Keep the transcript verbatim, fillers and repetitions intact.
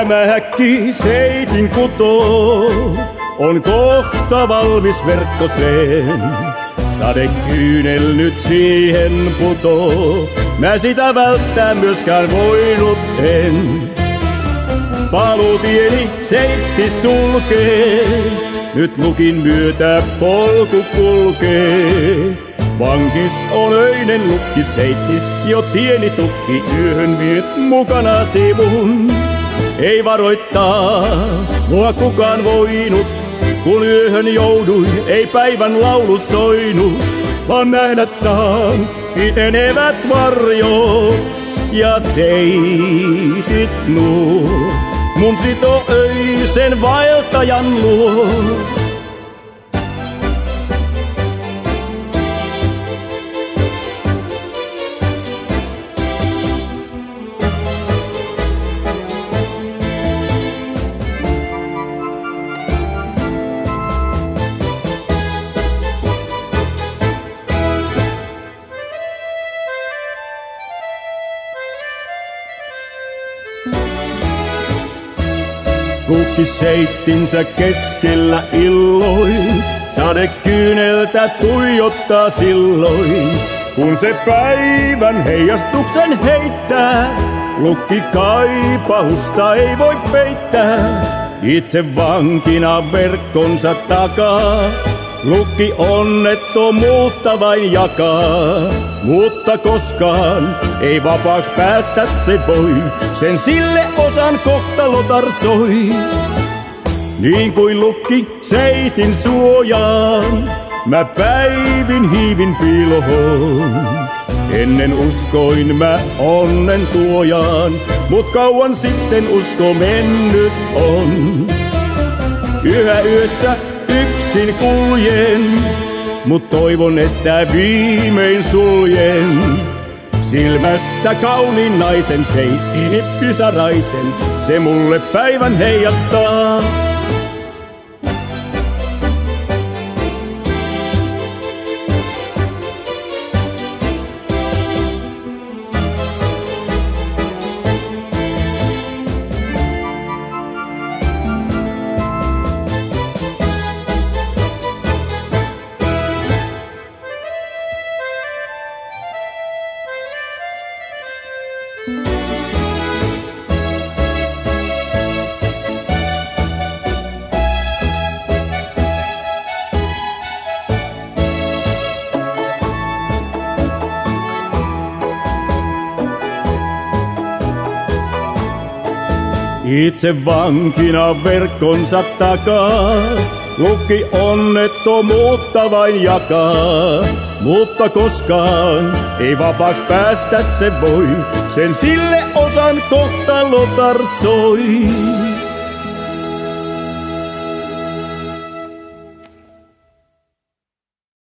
Tämä häkki seitin kutoo, on kohta valmis verkkoseen. Sadekyynel nyt siihen putoo, mä sitä välttää myöskään voinut en. Paluutieni seitti sulkee, nyt lukin myötä polku kulkee. Vankis on öinen lukki seittis, jo tieni tukki yöhön viet mukanasi mun. Ei varoittaa mua kukaan voinut, kun yöhön jouduin, ei päivän laulu soinut, vaan nähdä saan pitenevät varjot ja seitit nuo. Mun sito öisen vaeltajan luo. Lukki seittinsä keskellä illoin, sadekyyneltä tuijottaa silloin. Kun se päivän heijastuksen heittää, lukki kaipahusta ei voi peittää. Itse vankina verkkonsa takaa, lukki onnettomuutta vain jakaa. Mutta koskaan ei vapaaks päästä se voi, sen sille osan kohtalo tarsoi. Niin kuin lukki seitin suojaan, mä päivin hiivin piiloon. Ennen uskoin mä onnen tuojaan, mut kauan sitten usko mennyt on. Yhä yössä yksin kuljen, mut toivon, että viimein suljen silmästä kauniin naisen, seittini pisaraisen, se mulle päivän heijastaa. Itse vankina verkkonsa takaa, lukki onnettomuutta vain jakaa. Mutta koskaan ei vapaaks päästä se voi, sen sille osan kohtalo tarsoi.